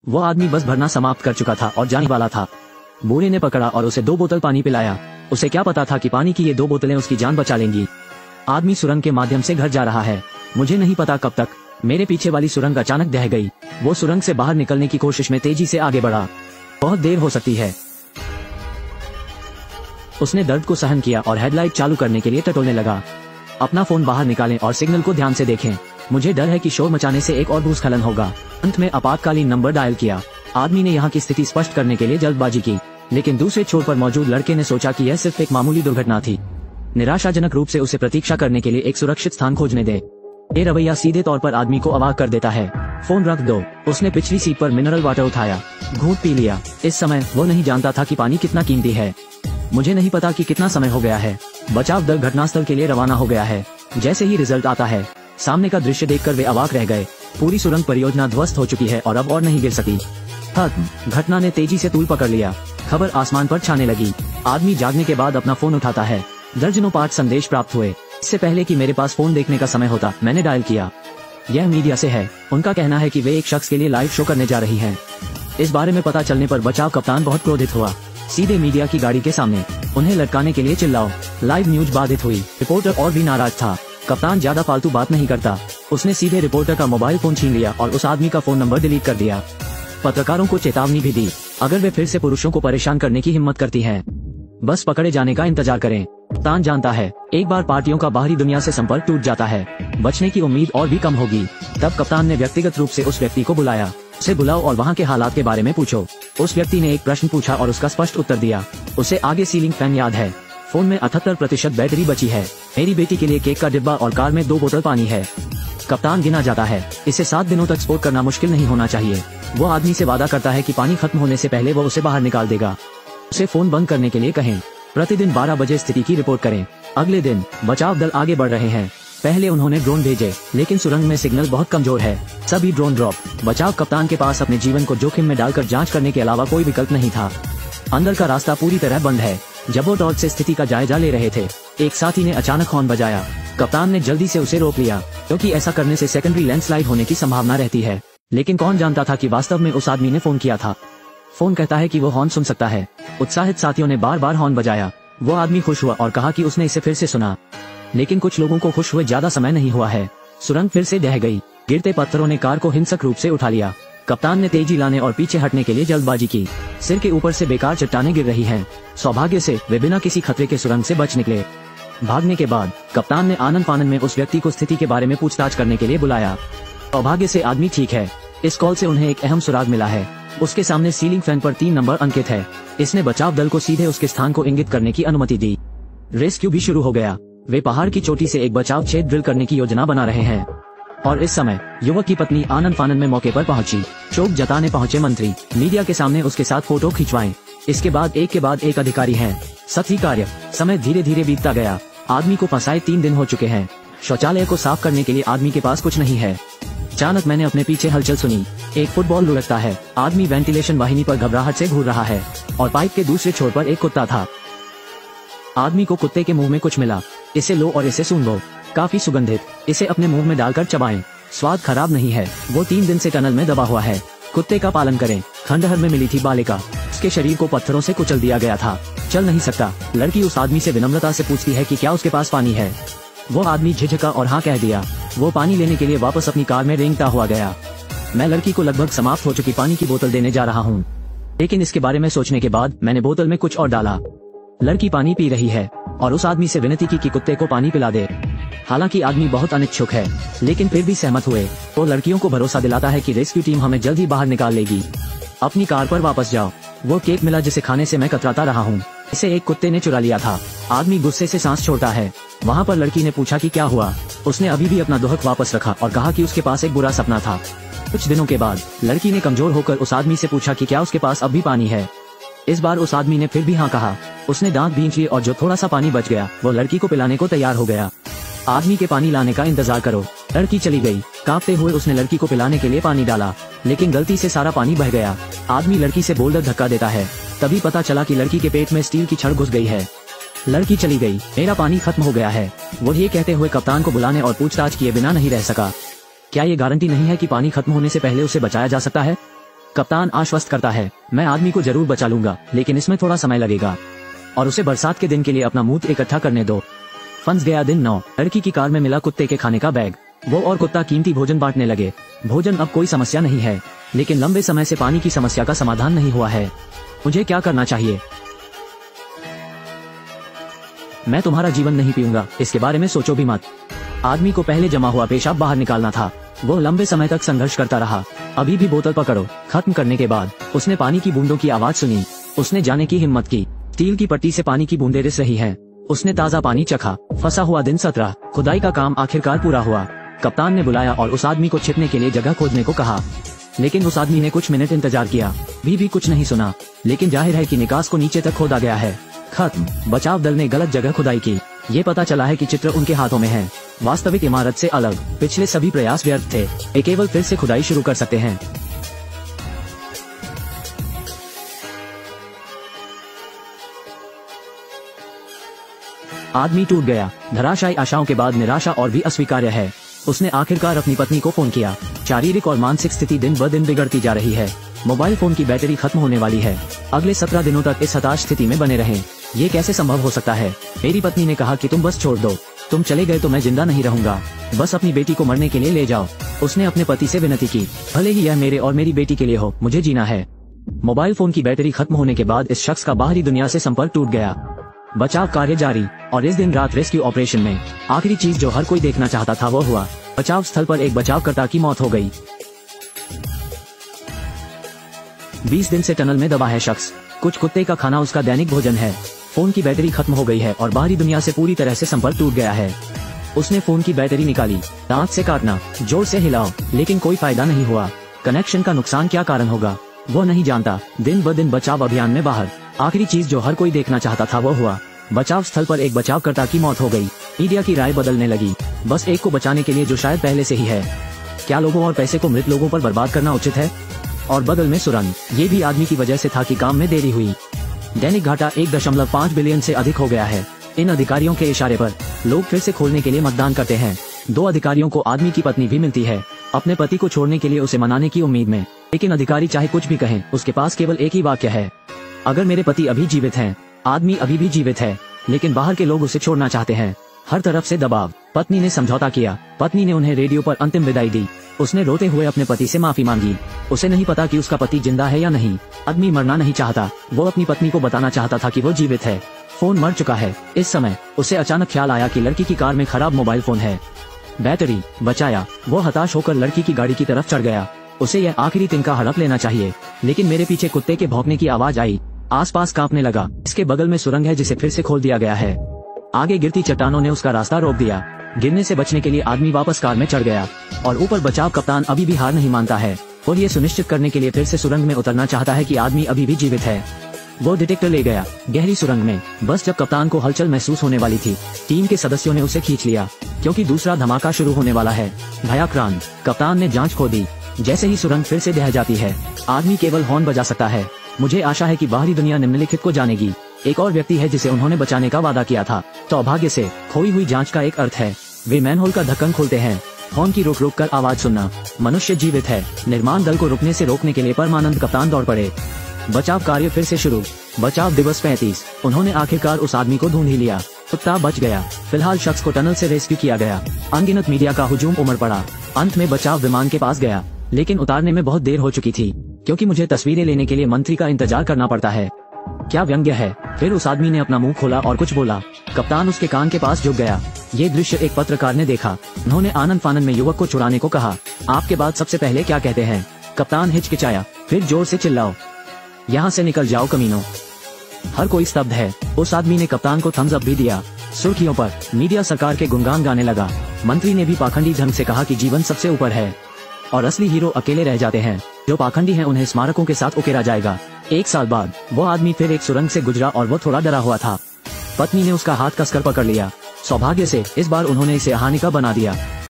वो आदमी बस भरना समाप्त कर चुका था और जाने वाला था। बूढ़े ने पकड़ा और उसे 2 बोतल पानी पिलाया। उसे क्या पता था कि पानी की ये 2 बोतलें उसकी जान बचा लेंगी। आदमी सुरंग के माध्यम से घर जा रहा है। मुझे नहीं पता कब तक मेरे पीछे वाली सुरंग अचानक दह गई। वो सुरंग से बाहर निकलने की कोशिश में तेजी से आगे बढ़ा। बहुत देर हो सकती है। उसने दर्द को सहन किया और हेडलाइट चालू करने के लिए टटोलने लगा। अपना फोन बाहर निकालें और सिग्नल को ध्यान से देखें। मुझे डर है कि शोर मचाने से एक और भूस्खलन होगा। अंत में आपातकालीन नंबर डायल किया। आदमी ने यहाँ की स्थिति स्पष्ट करने के लिए जल्दबाजी की, लेकिन दूसरे छोर पर मौजूद लड़के ने सोचा कि यह सिर्फ एक मामूली दुर्घटना थी। निराशाजनक रूप से उसे प्रतीक्षा करने के लिए एक सुरक्षित स्थान खोजने दे। ये रवैया सीधे तौर पर आदमी को अवाक कर देता है। फोन रख दो। उसने पिछली सीट पर मिनरल वाटर उठाया, घूंट पी लिया। इस समय वो नहीं जानता था कि पानी कितना कीमती है। मुझे नहीं पता कि कितना समय हो गया है। बचाव दल घटनास्थल के लिए रवाना हो गया है। जैसे ही रिजल्ट आता है, सामने का दृश्य देखकर वे अवाक रह गए। पूरी सुरंग परियोजना ध्वस्त हो चुकी है और अब और नहीं गिर सकी। घटना ने तेजी से तूल पकड़ लिया। खबर आसमान पर छाने लगी। आदमी जागने के बाद अपना फोन उठाता है। दर्जनों 5 संदेश प्राप्त हुए। इससे पहले कि मेरे पास फोन देखने का समय होता, मैंने डायल किया। यह मीडिया से है। उनका कहना है कि वे एक शख्स के लिए लाइव शो करने जा रही हैं। इस बारे में पता चलने पर बचाव कप्तान बहुत क्रोधित हुआ। सीधे मीडिया की गाड़ी के सामने उन्हें लटकाने के लिए चिल्लाओ। लाइव न्यूज बाधित हुई। रिपोर्टर और भी नाराज था। कप्तान ज्यादा फालतू बात नहीं करता। उसने सीधे रिपोर्टर का मोबाइल फोन छीन लिया और उस आदमी का फोन नंबर डिलीट कर दिया। पत्रकारों को चेतावनी भी दी, अगर वे फिर से पुरुषों को परेशान करने की हिम्मत करती हैं, बस पकड़े जाने का इंतजार करें। कप्तान जानता है, एक बार पार्टियों का बाहरी दुनिया से संपर्क टूट जाता है, बचने की उम्मीद और भी कम होगी। तब कप्तान ने व्यक्तिगत रूप से उस व्यक्ति को बुलाया। उसे बुलाओ और वहाँ के हालात के बारे में पूछो। उस व्यक्ति ने एक प्रश्न पूछा और उसका स्पष्ट उत्तर दिया। उसे आगे सीलिंग फैन याद है। फोन में 78% बैटरी बची है। मेरी बेटी के लिए केक का डिब्बा और कार में 2 बोतल पानी है। कप्तान गिना जाता है। इसे 7 दिनों तक स्पोर्ट करना मुश्किल नहीं होना चाहिए। वो आदमी से वादा करता है कि पानी खत्म होने से पहले वो उसे बाहर निकाल देगा। उसे फोन बंद करने के लिए कहें। प्रतिदिन 12 बजे स्थिति की रिपोर्ट करें। अगले दिन बचाव दल आगे बढ़ रहे हैं। पहले उन्होंने ड्रोन भेजे, लेकिन सुरंग में सिग्नल बहुत कमजोर है। सभी ड्रोन ड्रॉप। बचाव कप्तान के पास अपने जीवन को जोखिम में डालकर जांच करने के अलावा कोई विकल्प नहीं था। अंदर का रास्ता पूरी तरह बंद है। जब वो टॉर्च से स्थिति का जायजा ले रहे थे, एक साथी ने अचानक हॉर्न बजाया। कप्तान ने जल्दी से उसे रोक लिया, क्योंकि ऐसा करने से सेकेंडरी लैंडस्लाइड होने की संभावना रहती है। लेकिन कौन जानता था कि वास्तव में उस आदमी ने फोन किया था। फोन कहता है कि वो हॉर्न सुन सकता है। उत्साहित साथियों ने बार बार हॉर्न बजाया। वो आदमी खुश हुआ और कहा कि उसने इसे फिर से सुना। लेकिन कुछ लोगों को खुश हुए ज्यादा समय नहीं हुआ है। सुरंग फिर से ढह गई। गिरते पत्थरों ने कार को हिंसक रूप से उठा लिया। कप्तान ने तेजी लाने और पीछे हटने के लिए जल्दबाजी की। सिर के ऊपर से बेकार चट्टानें गिर रही हैं। सौभाग्य से वे बिना किसी खतरे के सुरंग से बच निकले। भागने के बाद कप्तान ने आनंद फानन में उस व्यक्ति को स्थिति के बारे में पूछताछ करने के लिए बुलाया। सौभाग्य से आदमी ठीक है। इस कॉल से उन्हें एक अहम सुराग मिला है। उसके सामने सीलिंग फैन पर 3 नंबर अंकित है। इसने बचाव दल को सीधे उसके स्थान को इंगित करने की अनुमति दी। रेस्क्यू भी शुरू हो गया। वे पहाड़ की चोटी से एक बचाव छेद ड्रिल करने की योजना बना रहे हैं। और इस समय युवक की पत्नी आनंद फानन में मौके पर पहुंची। शोक जताने पहुंचे मंत्री। मीडिया के सामने उसके साथ फोटो खिंचवाएं। इसके बाद एक अधिकारी हैं। सही कार्य। समय धीरे धीरे बीतता गया। आदमी को फंसाए 3 दिन हो चुके हैं। शौचालय को साफ करने के लिए आदमी के पास कुछ नहीं है। अचानक मैंने अपने पीछे हलचल सुनी। एक फुटबॉल लुढ़कता है। आदमी वेंटिलेशन वाहिनी पर घबराहट से घूर रहा है और पाइप के दूसरे छोर पर एक कुत्ता था। आदमी को कुत्ते के मुंह में कुछ मिला। इसे लो और इसे सूंघो। काफी सुगंधित। इसे अपने मुंह में डालकर चबाएं। स्वाद खराब नहीं है। वो 3 दिन से टनल में दबा हुआ है। कुत्ते का पालन करें। खंडहर में मिली थी बालिका। उसके शरीर को पत्थरों से कुचल दिया गया था। चल नहीं सकता। लड़की उस आदमी से विनम्रता से पूछती है कि क्या उसके पास पानी है। वो आदमी झिझका और हाँ कह दिया। वो पानी लेने के लिए वापस अपनी कार में रेंगता हुआ गया। मैं लड़की को लगभग समाप्त हो चुकी पानी की बोतल देने जा रहा हूँ, लेकिन इसके बारे में सोचने के बाद मैंने बोतल में कुछ और डाला। लड़की पानी पी रही है और उस आदमी से विनती की कि कुत्ते को पानी पिला दे। हालांकि आदमी बहुत अनिच्छुक है, लेकिन फिर भी सहमत हुए। वो लड़कियों को भरोसा दिलाता है कि रेस्क्यू टीम हमें जल्द ही बाहर निकाल लेगी। अपनी कार पर वापस जाओ। वो केक मिला जिसे खाने से मैं कतराता रहा हूँ। इसे एक कुत्ते ने चुरा लिया था। आदमी गुस्से से सांस छोड़ता है। वहाँ पर लड़की ने पूछा कि क्या हुआ। उसने अभी भी अपना दोहक वापस रखा और कहा कि उसके पास एक बुरा सपना था। कुछ दिनों के बाद लड़की ने कमजोर होकर उस आदमी से पूछा कि क्या उसके पास अब भी पानी है। इस बार उस आदमी ने फिर भी हाँ कहा। उसने दांत बींच लिए और जो थोड़ा सा पानी बच गया वो लड़की को पिलाने को तैयार हो गया। आदमी के पानी लाने का इंतजार करो। लड़की चली गई। कांपते हुए उसने लड़की को पिलाने के लिए पानी डाला, लेकिन गलती से सारा पानी बह गया। आदमी लड़की से बोल्डर धक्का देता है। तभी पता चला कि लड़की के पेट में स्टील की छड़ घुस गई है। लड़की चली गई। मेरा पानी खत्म हो गया है। वो ये कहते हुए कप्तान को बुलाने और पूछताछ किए बिना नहीं रह सका। क्या ये गारंटी नहीं है कि पानी खत्म होने से पहले उसे बचाया जा सकता है? कप्तान आश्वस्त करता है, मैं आदमी को जरूर बचा लूंगा, लेकिन इसमें थोड़ा समय लगेगा और उसे बरसात के दिन के लिए अपना मूड इकट्ठा करने दो। फंस गया दिन 9। लड़की की कार में मिला कुत्ते के खाने का बैग। वो और कुत्ता कीमती भोजन बांटने लगे। भोजन अब कोई समस्या नहीं है, लेकिन लंबे समय से पानी की समस्या का समाधान नहीं हुआ है। मुझे क्या करना चाहिए? मैं तुम्हारा जीवन नहीं पीऊंगा, इसके बारे में सोचो भी मत। आदमी को पहले जमा हुआ पेशाब बाहर निकालना था। वो लंबे समय तक संघर्ष करता रहा। अभी भी बोतल पकड़ो। खत्म करने के बाद उसने पानी की बूंदों की आवाज सुनी। उसने जाने की हिम्मत की। स्टील की पट्टी से पानी की बूंदें रिस रही हैं। उसने ताजा पानी चखा। फंसा हुआ दिन 17। खुदाई का काम आखिरकार पूरा हुआ। कप्तान ने बुलाया और उस आदमी को छिपने के लिए जगह खोदने को कहा, लेकिन उस आदमी ने कुछ मिनट इंतजार किया, भी कुछ नहीं सुना। लेकिन जाहिर है कि निकास को नीचे तक खोदा गया है। खत्म। बचाव दल ने गलत जगह खुदाई की। ये पता चला है कि चित्र उनके हाथों में है। वास्तविक इमारत से अलग। पिछले सभी प्रयास व्यर्थ थे। ये केवल फिर से खुदाई शुरू कर सकते हैं। आदमी टूट गया। धराशायी आशाओं के बाद निराशा और भी अस्वीकार्य है। उसने आखिरकार अपनी पत्नी को फोन किया। शारीरिक और मानसिक स्थिति दिन ब दिन बिगड़ती जा रही है। मोबाइल फोन की बैटरी खत्म होने वाली है। अगले 17 दिनों तक इस हताश स्थिति में बने रहें। ये कैसे संभव हो सकता है? मेरी पत्नी ने कहा कि तुम बस छोड़ दो। तुम चले गए तो मैं जिंदा नहीं रहूंगा। बस अपनी बेटी को मरने के लिए ले जाओ। उसने अपने पति से विनती की, भले ही यह मेरे और मेरी बेटी के लिए हो, मुझे जीना है। मोबाइल फोन की बैटरी खत्म होने के बाद इस शख्स का बाहरी दुनिया से संपर्क टूट गया। बचाव कार्य जारी, और इस दिन रात रेस्क्यू ऑपरेशन में आखिरी चीज जो हर कोई देखना चाहता था वो हुआ। बचाव स्थल पर एक बचावकर्ता की मौत हो गई। 20 दिन से टनल में दबा है शख्स। कुछ कुत्ते का खाना उसका दैनिक भोजन है। फोन की बैटरी खत्म हो गई है और बाहरी दुनिया से पूरी तरह से संपर्क टूट गया है। उसने फोन की बैटरी निकाली। दांत से काटना, जोर से हिलाओ, लेकिन कोई फायदा नहीं हुआ। कनेक्शन का नुकसान क्या कारण होगा वो नहीं जानता। दिन ब दिन बचाव अभियान में बाहर। आखिरी चीज जो हर कोई देखना चाहता था वो हुआ। बचाव स्थल पर एक बचावकर्ता की मौत हो गई। मीडिया की राय बदलने लगी, बस एक को बचाने के लिए जो शायद पहले से ही है। क्या लोगों और पैसे को मृत लोगों पर बर्बाद करना उचित है? और बगल में सुरंग। ये भी आदमी की वजह से था कि काम में देरी हुई। दैनिक घाटा 1.5 बिलियन से अधिक हो गया है। इन अधिकारियों के इशारे पर लोग फिर से खोलने के लिए मतदान करते हैं। 2 अधिकारियों को आदमी की पत्नी भी मिलती है, अपने पति को छोड़ने के लिए उसे मनाने की उम्मीद में। लेकिन अधिकारी चाहे कुछ भी कहें, उसके पास केवल एक ही वाक्य है, अगर मेरे पति अभी जीवित हैं। आदमी अभी भी जीवित है, लेकिन बाहर के लोग उसे छोड़ना चाहते हैं। हर तरफ से दबाव। पत्नी ने समझौता किया। पत्नी ने उन्हें रेडियो पर अंतिम विदाई दी। उसने रोते हुए अपने पति से माफी मांगी। उसे नहीं पता कि उसका पति जिंदा है या नहीं। आदमी मरना नहीं चाहता, वो अपनी पत्नी को बताना चाहता था कि वो जीवित है। फोन मर चुका है। इस समय उसे अचानक ख्याल आया कि लड़की की कार में खराब मोबाइल फोन है। बैटरी बचाया। वो हताश होकर लड़की की गाड़ी की तरफ चढ़ गया। उसे यह आखिरी तिनका हड़प लेना चाहिए, लेकिन मेरे पीछे कुत्ते के भौंकने की आवाज आई। आसपास कांपने लगा। इसके बगल में सुरंग है जिसे फिर से खोल दिया गया है। आगे गिरती चट्टानों ने उसका रास्ता रोक दिया। गिरने से बचने के लिए आदमी वापस कार में चढ़ गया और ऊपर बचाव कप्तान अभी भी हार नहीं मानता है और ये सुनिश्चित करने के लिए फिर से सुरंग में उतरना चाहता है कि आदमी अभी भी जीवित है। वो डिटेक्टर ले गया गहरी सुरंग में। बस जब कप्तान को हलचल महसूस होने वाली थी, टीम के सदस्यों ने उसे खींच लिया, क्योंकि दूसरा धमाका शुरू होने वाला है। भयाक्रांत। कप्तान ने जांच खो दी। जैसे ही सुरंग फिर से बह जाती है, आदमी केवल हॉर्न बजा सकता है। मुझे आशा है कि बाहरी दुनिया निम्नलिखित को जानेगी। एक और व्यक्ति है जिसे उन्होंने बचाने का वादा किया था। सौभाग्य से खोई हुई जांच का एक अर्थ है। वे मैनहोल का ढक्कन खोलते हैं। हॉर्न की रुक रुक कर आवाज सुनना। मनुष्य जीवित है। निर्माण दल को रुकने से रोकने के लिए परमानंद कप्तान दौड़ पड़े। बचाव कार्य फिर से शुरू। बचाव दिवस 35। उन्होंने आखिरकार उस आदमी को ढूंढ ही लिया। कुत्ता बच गया। फिलहाल शख्स को टनल से रेस्क्यू किया गया। अनगिनत मीडिया का हुजूम उमड़ पड़ा। अंत में बचाव विमान के पास गया, लेकिन उतारने में बहुत देर हो चुकी थी, क्योंकि मुझे तस्वीरें लेने के लिए मंत्री का इंतजार करना पड़ता है। क्या व्यंग्य है। फिर उस आदमी ने अपना मुंह खोला और कुछ बोला। कप्तान उसके कान के पास झुक गया। ये दृश्य एक पत्रकार ने देखा। उन्होंने आनंद फानन में युवक को छुड़ाने को कहा। आपके बाद सबसे पहले क्या कहते हैं? कप्तान हिचकिचाया। फिर जोर से चिल्लाओ, यहाँ से निकल जाओ कमीनों। हर कोई स्तब्ध है। उस आदमी ने कप्तान को थम्स अप भी दिया। सुर्खियों पर मीडिया सरकार के गुणगान गाने लगा। मंत्री ने भी पाखंडी ढंग से कहा कि जीवन सबसे ऊपर है और असली हीरो अकेले रह जाते हैं। जो पाखंडी हैं उन्हें स्मारकों के साथ उकेरा जाएगा। 1 साल बाद वो आदमी फिर एक सुरंग से गुजरा और वो थोड़ा डरा हुआ था। पत्नी ने उसका हाथ कसकर पकड़ लिया। सौभाग्य से इस बार उन्होंने इसे हानि का बना दिया।